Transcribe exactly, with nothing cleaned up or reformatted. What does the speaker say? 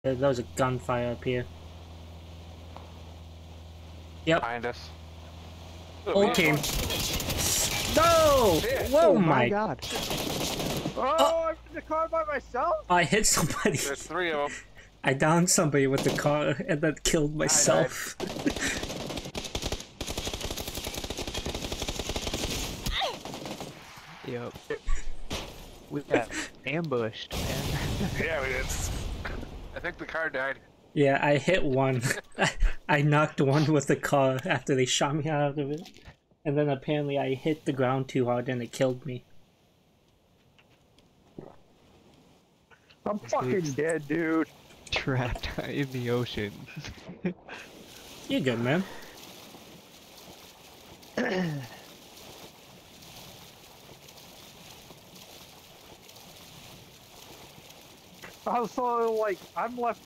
There, there was a gunfire up here. Yep. Behind us. Whole team. No! Shit. Whoa, Oh my my god. Oh, I'm in the car by myself? I hit somebody. There's three of them. I downed somebody with the car and then killed myself. Yep. We got ambushed, man. Yeah, we did. I think the car died. Yeah, I hit one. I knocked one with the car after they shot me out of it. And then apparently I hit the ground too hard and it killed me. I'm fucking dead, dude. Trapped in the ocean. You're good, man. Also, like, I'm left